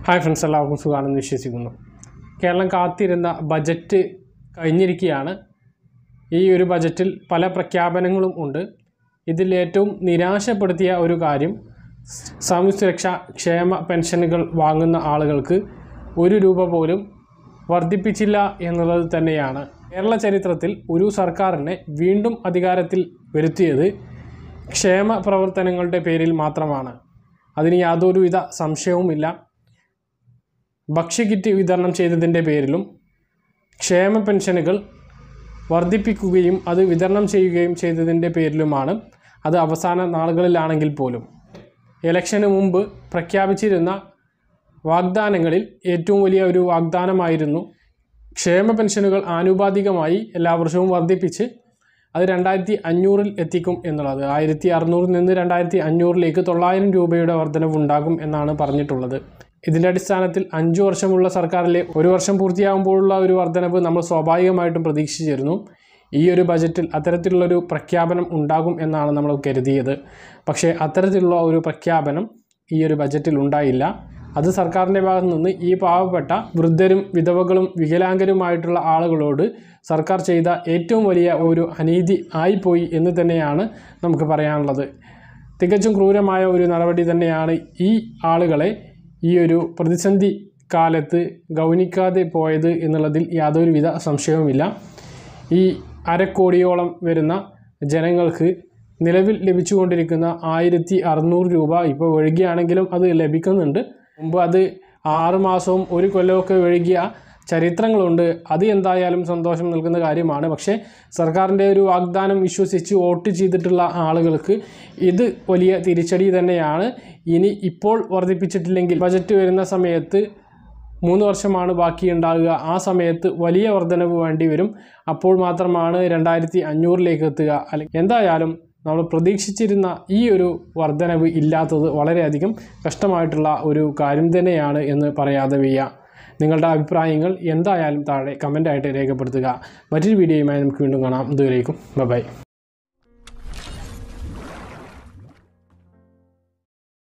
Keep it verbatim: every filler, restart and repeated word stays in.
Hi friends, എല്ലാവർക്കും സുഖമാണെന്ന് വിശ്വസിക്കുന്നു. കേരളം കാത്തിരുന്ന ബജറ്റ് കഴിഞ്ഞിരിക്കുകയാണ്. ഈ ഒരു ബജറ്റിൽ പല പ്രഖ്യാപനങ്ങളും ഉണ്ട്. ഇതിൽ ഏറ്റവും നിരാശപ്പെടുത്തിയ ഒരു കാര്യം സാമൂഹ്യ സുരക്ഷാ ക്ഷേമ പെൻഷനുകൾ വാങ്ങുന്ന ആളുകൾക്ക് ഒരു രൂപ പോലും വർദ്ധിപ്പിച്ചില്ല എന്നുള്ളത് തന്നെയാണ്. കേരള ചരിത്രത്തിൽ ഒരു സർക്കാരിനെ വീണ്ടും അധികാരത്തിൽ വരുത്തിയത് ക്ഷേമ പ്രവർത്തനങ്ങളുടെ പേരിൽ മാത്രമാണ്. അതിന് യാതൊരുവിധ സംശയവുമില്ല. ഭക്ഷ്യക്കിറ്റ് വിതരണം ചെയ്തതിൻ്റെ പേരിലും ക്ഷേമ പെൻഷനുകൾ വർദ്ധിപ്പിക്കുകയും അത് വിതരണം ചെയ്യുകയും ചെയ്തതിൻ്റെ പേരിലുമാണ്. അത് അവസാന നാളുകളിലാണെങ്കിൽ പോലും ഇലക്ഷന് മുമ്പ് പ്രഖ്യാപിച്ചിരുന്ന വാഗ്ദാനങ്ങളിൽ ഏറ്റവും വലിയ ഒരു വാഗ്ദാനമായിരുന്നു ക്ഷേമ പെൻഷനുകൾ ആനുപാതികമായി എല്ലാ വർഷവും വർദ്ധിപ്പിച്ച് അത് രണ്ടായിരത്തി അഞ്ഞൂറിൽ എത്തിക്കും എന്നുള്ളത്. ആയിരത്തി അറുന്നൂറിൽ നിന്ന് രണ്ടായിരത്തി അഞ്ഞൂറിലേക്ക് തൊള്ളായിരം രൂപയുടെ വർധനവുണ്ടാകും എന്നാണ് പറഞ്ഞിട്ടുള്ളത്. ഇതിൻ്റെ അടിസ്ഥാനത്തിൽ അഞ്ചു വർഷമുള്ള സർക്കാരിലെ ഒരു വർഷം പൂർത്തിയാകുമ്പോഴുള്ള ഒരു വർധനവ് നമ്മൾ സ്വാഭാവികമായിട്ടും പ്രതീക്ഷിച്ചിരുന്നു. ഈ ഒരു ബജറ്റിൽ അത്തരത്തിലുള്ളൊരു പ്രഖ്യാപനം ഉണ്ടാകും എന്നാണ് നമ്മൾ കരുതിയത്. പക്ഷേ അത്തരത്തിലുള്ള ഒരു പ്രഖ്യാപനം ഈ ഒരു ബജറ്റിൽ ഉണ്ടായില്ല. അത് സർക്കാരിൻ്റെ ഭാഗത്തു നിന്ന് ഈ പാവപ്പെട്ട വൃദ്ധരും വിധവകളും വികലാംഗരുമായിട്ടുള്ള ആളുകളോട് സർക്കാർ ചെയ്ത ഏറ്റവും വലിയ ഒരു അനീതി ആയിപ്പോയി എന്ന് തന്നെയാണ് നമുക്ക് പറയാനുള്ളത്. തികച്ചും ക്രൂരമായ ഒരു നടപടി തന്നെയാണ് ഈ ആളുകളെ ഈ ഒരു പ്രതിസന്ധി കാലത്ത് ഗൗനിക്കാതെ പോയത് എന്നുള്ളതിൽ യാതൊരുവിധ സംശയവുമില്ല. ഈ അരക്കോടിയോളം വരുന്ന ജനങ്ങൾക്ക് നിലവിൽ ലഭിച്ചുകൊണ്ടിരിക്കുന്ന ആയിരത്തി അറുന്നൂറ് രൂപ ഇപ്പോൾ വൈകിയാണെങ്കിലും അത് ലഭിക്കുന്നുണ്ട്. മുമ്പ് അത് ആറ് മാസവും ഒരു കൊല്ലമൊക്കെ വൈകിയ ചരിത്രങ്ങളുണ്ട്. അത് എന്തായാലും സന്തോഷം നൽകുന്ന കാര്യമാണ്. പക്ഷേ സർക്കാരിൻ്റെ ഒരു വാഗ്ദാനം വിശ്വസിച്ച് വോട്ട് ചെയ്തിട്ടുള്ള ആളുകൾക്ക് ഇത് വലിയ തിരിച്ചടി തന്നെയാണ്. ഇനി ഇപ്പോൾ വർദ്ധിപ്പിച്ചിട്ടില്ലെങ്കിൽ ബജറ്റ് വരുന്ന സമയത്ത് മൂന്ന് വർഷമാണ് ബാക്കിയുണ്ടാകുക. ആ സമയത്ത് വലിയ വർധനവ് വേണ്ടി വരും. അപ്പോൾ മാത്രമാണ് രണ്ടായിരത്തി അഞ്ഞൂറിലേക്ക് എത്തുക. അല്ലെങ്കിൽ എന്തായാലും നമ്മൾ പ്രതീക്ഷിച്ചിരുന്ന ഈ ഒരു വർധനവ് ഇല്ലാത്തത് വളരെയധികം കഷ്ടമായിട്ടുള്ള ഒരു കാര്യം തന്നെയാണ് എന്ന് പറയാതെ വയ്യ. നിങ്ങളുടെ അഭിപ്രായങ്ങൾ എന്തായാലും താഴെ കമൻ്റായിട്ട് രേഖപ്പെടുത്തുക. മറ്റൊരു വീഡിയോയുമായി നമുക്ക് വീണ്ടും കാണാം. ഇതുവരേക്കും ബൈ ബൈ.